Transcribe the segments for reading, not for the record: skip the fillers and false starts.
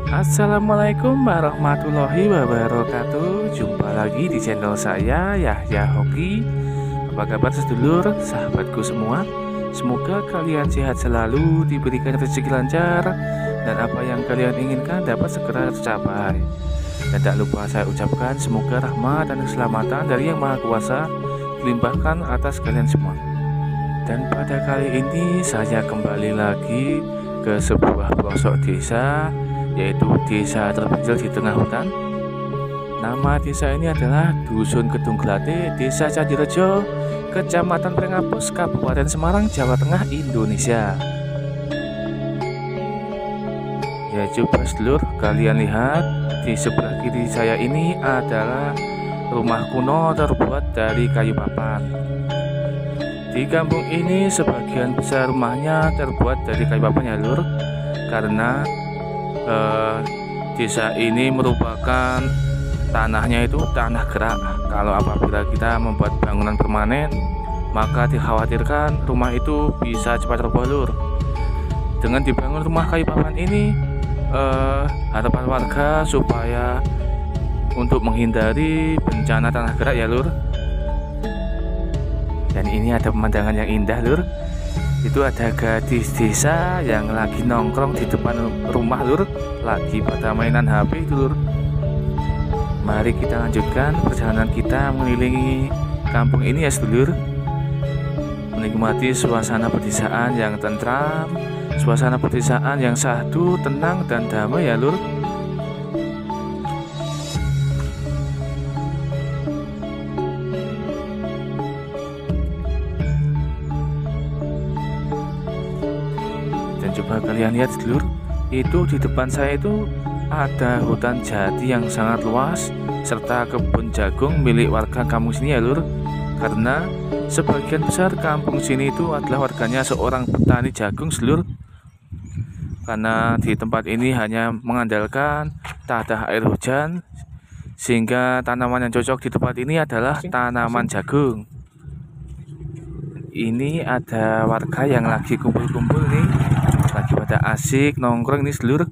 Assalamualaikum warahmatullahi wabarakatuh. Jumpa lagi di channel saya, Yahya Hoki. Apa kabar sedulur, sahabatku semua? Semoga kalian sehat selalu, diberikan rezeki lancar, dan apa yang kalian inginkan dapat segera tercapai. Dan tak lupa saya ucapkan semoga rahmat dan keselamatan dari Yang Maha Kuasa dilimpahkan atas kalian semua. Dan pada kali ini saya kembali lagi ke sebuah pelosok desa, yaitu desa terpencil di tengah hutan. Nama desa ini adalah Dusun Kedung Glate, Desa Candirejo, Kecamatan Prengapuus, Kabupaten Semarang, Jawa Tengah, Indonesia. Ya coba sedulur, kalian lihat di sebelah kiri saya ini adalah rumah kuno terbuat dari kayu papan. Di kampung ini sebagian besar rumahnya terbuat dari kayu papan ya lur, karena desa ini merupakan tanahnya itu tanah gerak. Kalau apabila kita membuat bangunan permanen, maka dikhawatirkan rumah itu bisa cepat roboh lur. Dengan dibangun rumah kayu papan ini, harapan warga supaya untuk menghindari bencana tanah gerak ya lur. Dan ini ada pemandangan yang indah lur. Itu ada gadis desa yang lagi nongkrong di depan rumah lur, lagi pada mainan HP itu lur. Mari kita lanjutkan perjalanan kita mengelilingi kampung ini ya sedulur, menikmati suasana pedesaan yang tentram, suasana pedesaan yang syahdu, tenang dan damai ya lur. Coba kalian lihat sedulur, itu di depan saya itu ada hutan jati yang sangat luas serta kebun jagung milik warga kampung sini ya lur. Karena sebagian besar kampung sini itu adalah warganya seorang petani jagung sedulur. Karena di tempat ini hanya mengandalkan tak ada air hujan, sehingga tanaman yang cocok di tempat ini adalah tanaman jagung. Ini ada warga yang lagi kumpul-kumpul nih, lagi pada asik nongkrong nih sedulur.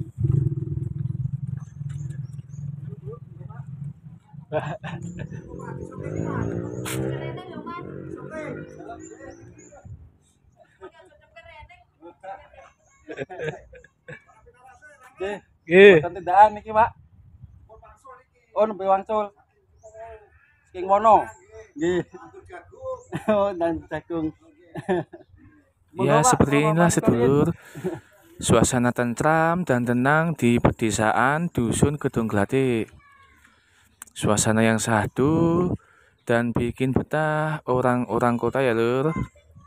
Nggih. Tendaan niki, Pak. Oh, nembe wangsul. Saking wono. Nggih. Oh, dan jagung. Ya seperti inilah sedulur, suasana tentram dan tenang di pedesaan Dusun Kedung Glate. Suasana yang syahdu dan bikin betah orang-orang kota ya lur.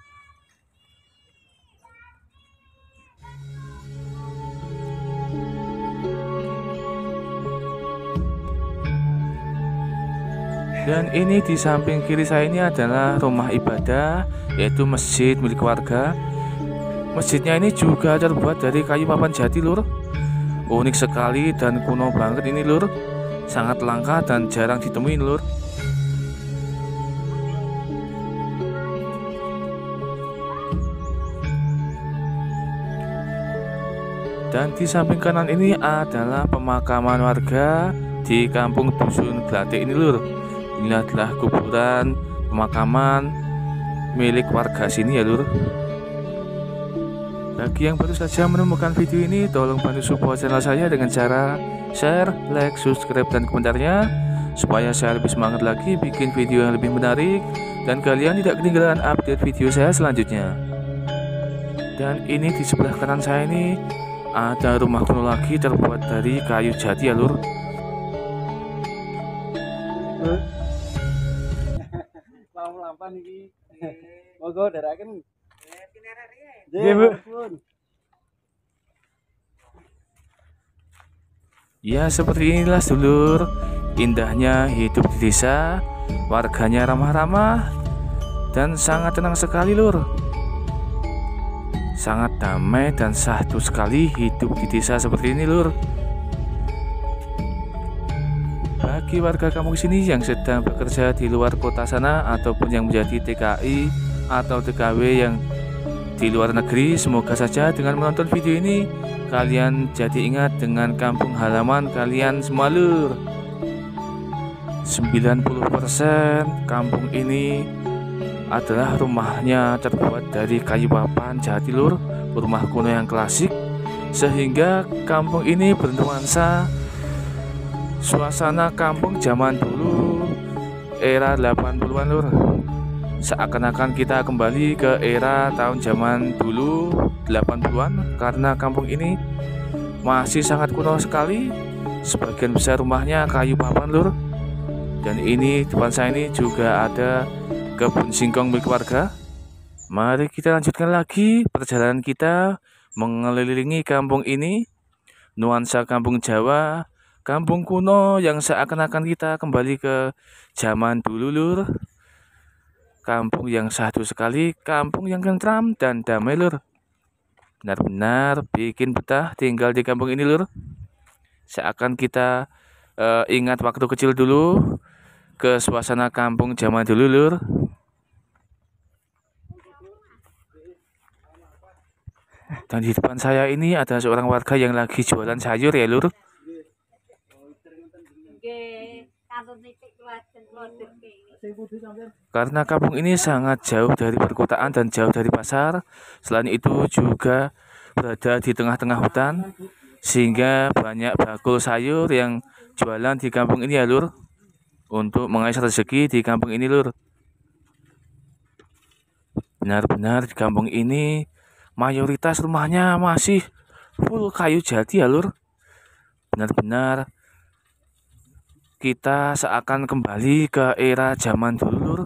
Dan ini di samping kiri saya ini adalah rumah ibadah, yaitu masjid milik warga. Masjidnya ini juga terbuat dari kayu papan jati lur. Unik sekali dan kuno banget ini lur. Sangat langka dan jarang ditemui lur. Dan di samping kanan ini adalah pemakaman warga di kampung Dusun Glate ini lur. Ini adalah kuburan pemakaman milik warga sini ya lur. Bagi yang baru saja menemukan video ini, tolong bantu support channel saya dengan cara share, like, subscribe, dan komentarnya, supaya saya lebih semangat lagi bikin video yang lebih menarik dan kalian tidak ketinggalan update video saya selanjutnya. Dan ini di sebelah kanan saya ini ada rumah kuno lagi terbuat dari kayu jati ya lur. Lampan iki. Monggo daraken. Nggih, Bu. Ya seperti inilah sedulur, indahnya hidup di desa, warganya ramah-ramah dan sangat tenang sekali lur. Sangat damai dan syahdu sekali hidup di desa seperti ini lur. Bagi warga kampung sini yang sedang bekerja di luar kota sana ataupun yang menjadi TKI atau TKW yang di luar negeri. Semoga saja dengan menonton video ini kalian jadi ingat dengan kampung halaman kalian semua lur. 90% kampung ini adalah rumahnya terbuat dari kayu papan jati lur, rumah kuno yang klasik, sehingga kampung ini bernuansa suasana kampung zaman dulu era 80-an lur. Seakan-akan kita kembali ke era tahun zaman dulu 80-an, karena kampung ini masih sangat kuno sekali. Sebagian besar rumahnya kayu papan lur. Dan ini depan saya ini juga ada kebun singkong milik warga. Mari kita lanjutkan lagi perjalanan kita mengelilingi kampung ini. Nuansa kampung Jawa, kampung kuno yang seakan-akan kita kembali ke zaman dulu lur. Kampung yang sahdu sekali, kampung yang tentram dan damai lur. Benar-benar bikin betah tinggal di kampung ini lur. Seakan kita ingat waktu kecil dulu, ke suasana kampung zaman dulu lur. Dan di depan saya ini ada seorang warga yang lagi jualan sayur ya lur. Karena kampung ini sangat jauh dari perkotaan dan jauh dari pasar. Selain itu juga berada di tengah-tengah hutan, sehingga banyak bakul sayur yang jualan di kampung ini ya lur, untuk mengais rezeki di kampung ini lur. Benar-benar di kampung ini mayoritas rumahnya masih full kayu jati ya lur. Benar-benar kita seakan kembali ke era zaman dulu lur.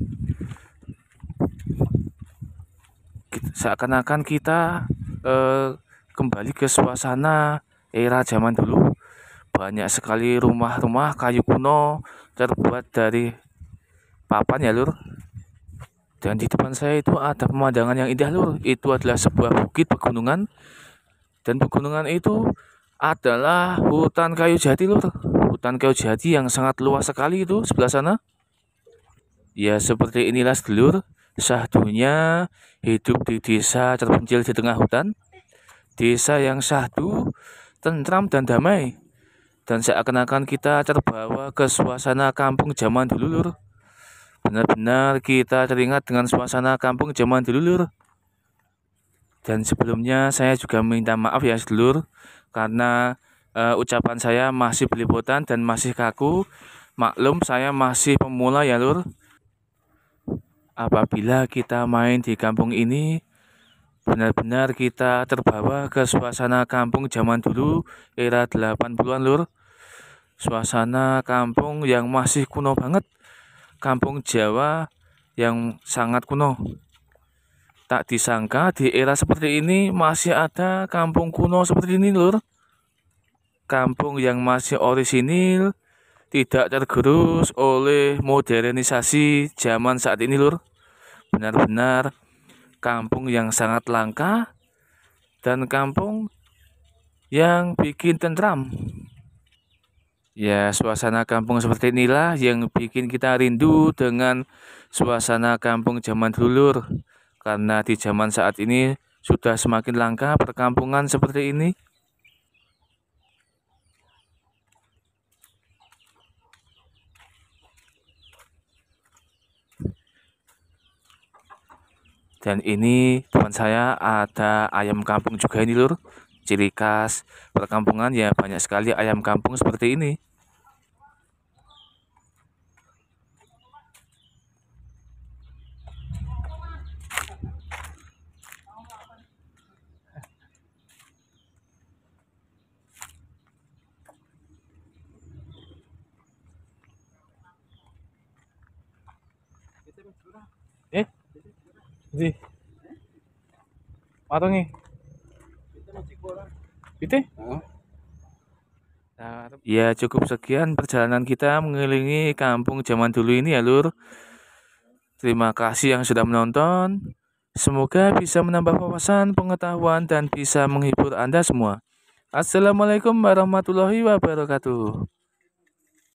Seakan-akan kita kembali ke suasana era zaman dulu. Banyak sekali rumah-rumah kayu kuno terbuat dari papan ya lur. Dan di depan saya itu ada pemandangan yang indah lur. Itu adalah sebuah bukit pegunungan, dan pegunungan itu adalah hutan kayu jati lur. Hutan kayu jati yang sangat luas sekali itu sebelah sana. Ya seperti inilah sedulur sahdunya hidup di desa terpencil di tengah hutan. Desa yang sahdu, tentram dan damai. Dan seakan-akan kita terbawa ke suasana kampung zaman dulu lur. Benar-benar kita teringat dengan suasana kampung zaman dulu lur. Dan sebelumnya saya juga minta maaf ya sedulur, karena ucapan saya masih belepotan dan masih kaku. Maklum saya masih pemula ya lur. Apabila kita main di kampung ini, benar-benar kita terbawa ke suasana kampung zaman dulu era 80-an lur. Suasana kampung yang masih kuno banget. Kampung Jawa yang sangat kuno. Tak disangka di era seperti ini masih ada kampung kuno seperti ini lur. Kampung yang masih orisinil, tidak tergerus oleh modernisasi zaman saat ini lur. Benar-benar kampung yang sangat langka, dan kampung yang bikin tentram. Ya, suasana kampung seperti inilah yang bikin kita rindu dengan suasana kampung zaman dulu lur. Karena di zaman saat ini sudah semakin langka perkampungan seperti ini. Dan ini teman saya ada ayam kampung juga ini lur. Ciri khas perkampungan ya banyak sekali ayam kampung seperti ini. Di patungi Pite? Ya cukup sekian perjalanan kita mengelilingi kampung zaman dulu ini ya lur. Terima kasih yang sudah menonton. Semoga bisa menambah wawasan, pengetahuan, dan bisa menghibur Anda semua. Assalamualaikum warahmatullahi wabarakatuh.